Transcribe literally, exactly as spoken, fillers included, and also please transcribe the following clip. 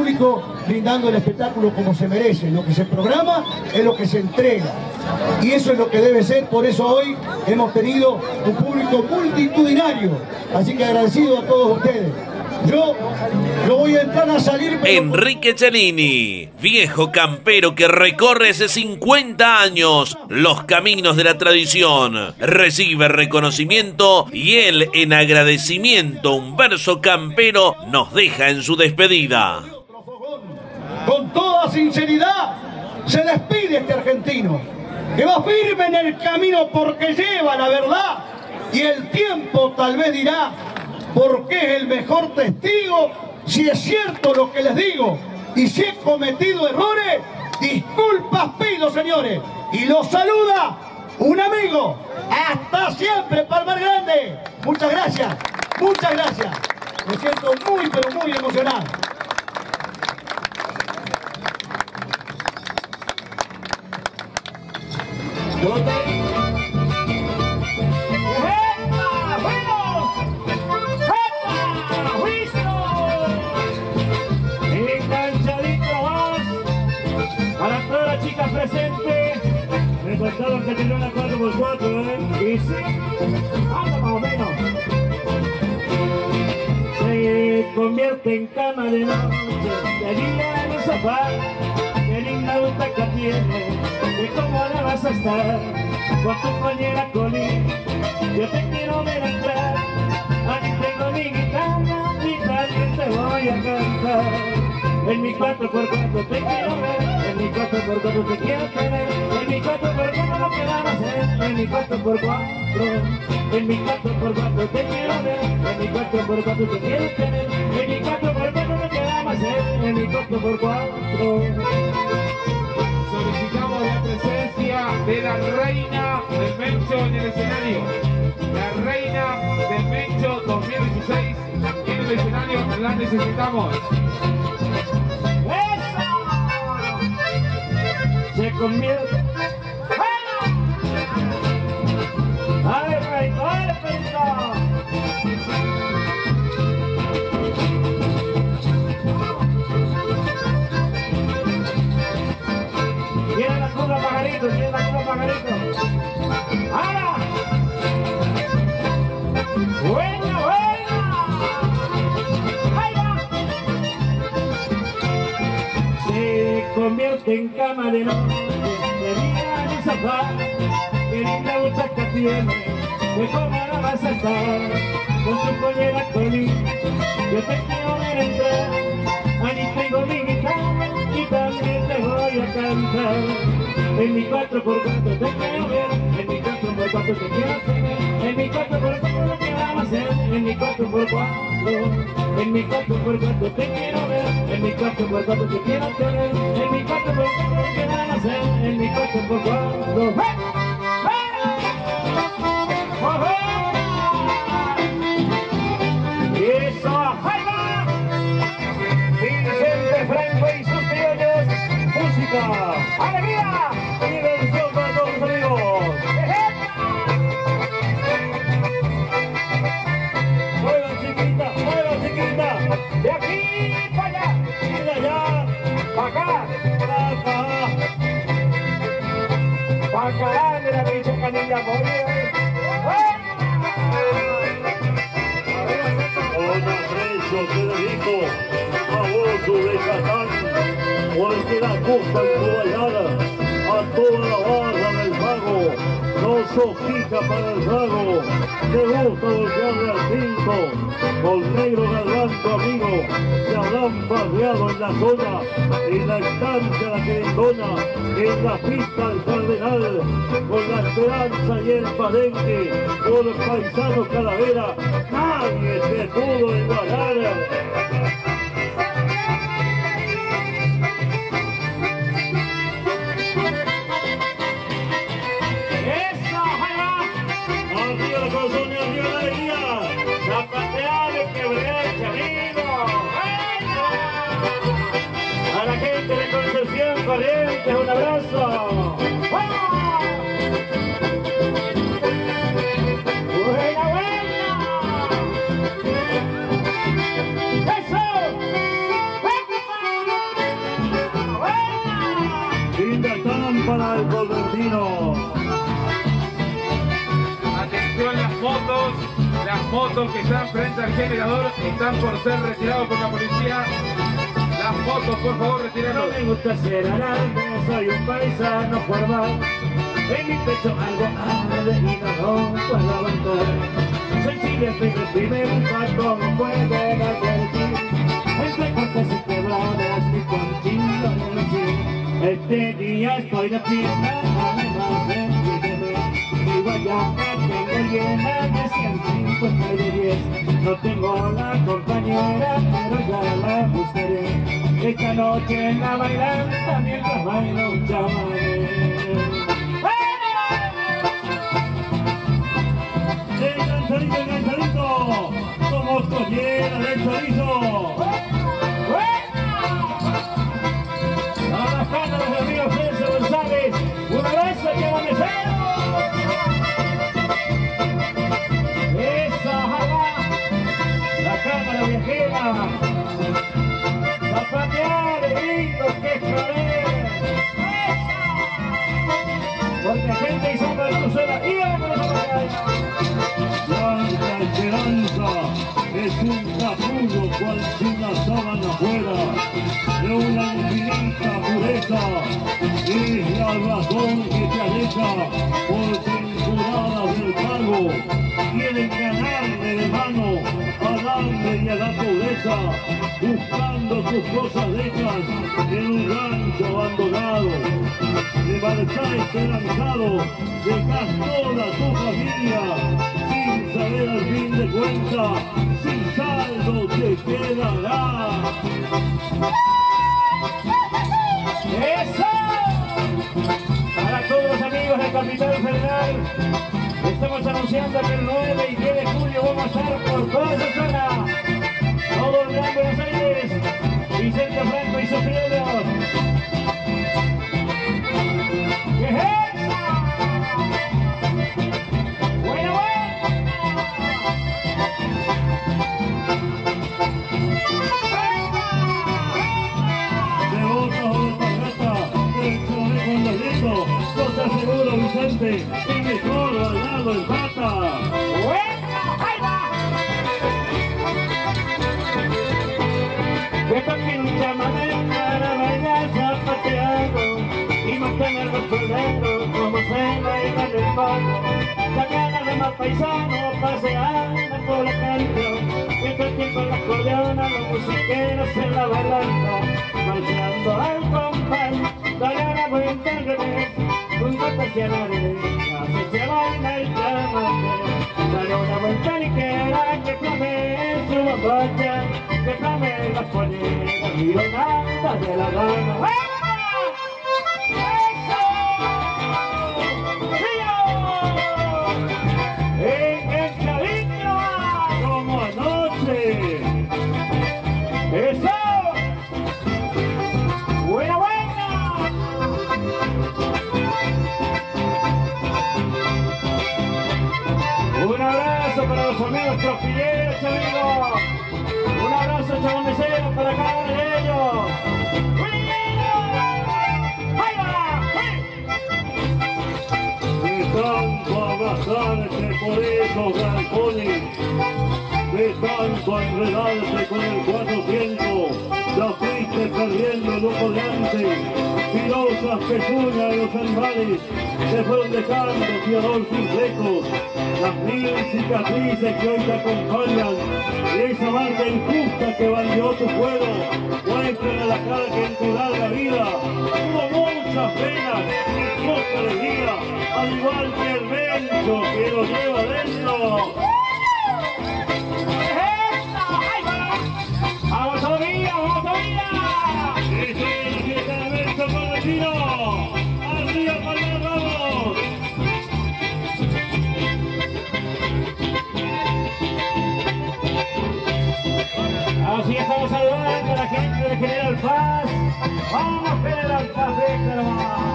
público brindando el espectáculo como se merece. Lo que se programa es lo que se entrega. Y eso es lo que debe ser, por eso hoy hemos tenido un público multitudinario. Así que agradecido a todos ustedes. Yo no voy a entrar a salir... Pero... Enrique Cellini, viejo campero que recorre hace cincuenta años los caminos de la tradición, recibe reconocimiento y él, en agradecimiento, un verso campero nos deja en su despedida. Con toda sinceridad se despide este argentino, que va firme en el camino porque lleva la verdad, y el tiempo tal vez dirá porque es el mejor testigo si es cierto lo que les digo, y si he cometido errores, disculpas pido, señores, y los saluda un amigo. Hasta siempre, Palmar Grande. Muchas gracias, muchas gracias. Me siento muy pero muy emocionado. Presente, me faltaban que tenía una cuatro por cuatro, ¿eh? Y sí, anda más o menos. Se convierte en cama de noche, de día en el sofá. Qué linda butaca tiene, de cómo la vas a estar con tu compañera Colín. Yo te quiero ver entrar, aquí tengo mi guitarra y también te voy a cantar. En mi cuatro por cuatro te quiero ver, en mi cuatro por cuatro te quiero tener, en mi cuatro por cuatro no quedamos hacer, en mi cuatro por cuatro, en mi cuatro por cuatro te quiero ver, en mi cuatro por cuatro te quiero tener, en mi cuatro por cuatro no quedamos hacer, en mi cuatro por cuatro. Solicitamos la presencia de la reina del Mencho en el escenario. La reina del Mencho dos mil dieciséis en el escenario, la necesitamos. Se convierte. ¡Ay, rey! ¡Ay, perito! Tiene la curva pajarito, tiene la curva pajarito. ¡Ahora! ¡Buena, buena! ¡Ahí va! Se convierte en cama de noche, de día en el sofá. Qué linda butaca tiene, de cómo la vas a estar con tu pollera Colín. Yo te quiero ver entrar, ahí tengo mi guitarra y también te voy a cantar. En mi cuatro por cuatro te quiero ver, en mi cuatro por cuatro te quiero tener, en mi cuatro por cuatro lo que vamos a hacer, en mi cuatro por cuatro, en mi cuatro por cuatro te quiero ver, en mi cuatro por cuatro te quiero tener, en mi cuatro por cuatro lo que vamos a hacer, en mi cuatro por cuatro. ¡Eso! ¡Ahí va! Vicente Franco y sus criollos, música, alegría y diversión para todos los amigos. Mueva chiquita, mueva chiquita, de aquí para allá y de allá para acá, para acá, para acá de la pinche canilla morir. Te dedico a vos de Catán, porque la costa encuballada, a toda la barra del pago, no sos fija para el trago, te gusta voltearle al cinto, con negro galván tu amigo, se habrán barriado en la zona, en la estancia la querendona, en la pista del Cardenal, con la Esperanza y el Palenque, por los paisanos Calavera, nadie se pudo igualar. A la gente de Concepción, Corrientes, un abrazo. ¡Buena, buena! ¡Eso! ¡Venga! para el Correntino. Atención, las motos, las motos que están frente al generador están por ser retirados por la policía. Las motos, por favor, No retirados. me gusta ser alarde, soy un paisano formal. En mi pecho algo arde y no lo puedo aguantar. Soy chile, estoy vestimenta, como pueden advertir. Entre cortes y quebradas, mi conchillo en el cine. Este día estoy de fiesta, además de sentirme. Mi guayama tengo llena de ciento cincuenta y de diez. No tengo la compañera, pero ya la buscaré. Esta noche en la bailanta mientras baila un chamané. ¡El ganchadito, el ganchadito! ¡Somos collera del chorizo! A las canas de los ríos Celso González, un abrazo que va a mesero. ¡Esa jala! La cámara viajera. ¡Zapatear, gringos, que joder! Porque gente y sombra en tu sola y a la Blanca Esperanza es un capullo cual si una sábana fuera de una infinita pureza. Es la razón que te aleja por temporadas del pago. Quieren ganarle de mano al hambre y a la pobreza, buscando sus cosas hechas en un rancho abandonado. De marchar esperanzado, dejas toda tu familia, sin saber al fin de cuentas, sin saldo te quedará. ¡Eso! Para todos los amigos de Capital Federal, estamos anunciando que el nueve y diez de julio vamos a estar por toda esa zona. Todo el Gran Buenos Aires, Vicente Franco y sus criollos. ¿Qué es eso? ¡Bueno, bueno! De otros de tarjeta, del choré con los gritos, yo te aseguro, Vicente, y mejor bailado en pata. ¡Bueno! ¡Ahí va! Que toquen un chamamé para bailar zapateando y mantener los perderos como se baila en el barrio. Sacan de más paisanos paseando por la canción, mientras que con la acordeona los musiqueros en la bailanta, marchando al compás, dará la vuelta al revés, junto hacia la derecha, así se baila el chamamé. Dará una vuelta ligera que flame su bombacha, que flame las polleras y nada de la gana. ¡Enganchadito! ¡Como anoche! ¡Eso! ¡Buena, buena! Un abrazo para los amigos trofilleros, amigos. Un abrazo chaboncero para cada uno de ellos. ¡Ahí va! De tanto abrazarte por esos galpones, de tanto enredarte con el cuatrocientos, la fuiste perdiendo el ojo de antes. Filosas pezuñas de los animales se fueron dejando tirador sin flecos. Las mil cicatrices que hoy te acompañan, y esa marca injusta que bandeó tu fuero, muestran a la cara que en tu larga vida hubo muchas penas y poca alegría, al igual que el vento que lo lleva dentro. ¡Vamos todavía, vamos todavía! ¡Ese es la fiesta de Benzo Correntino! ¡Arriba, Palmar, vamos! Así estamos saludando a la gente de General Paz. ¡Vamos, General Paz! ¡Déjalo!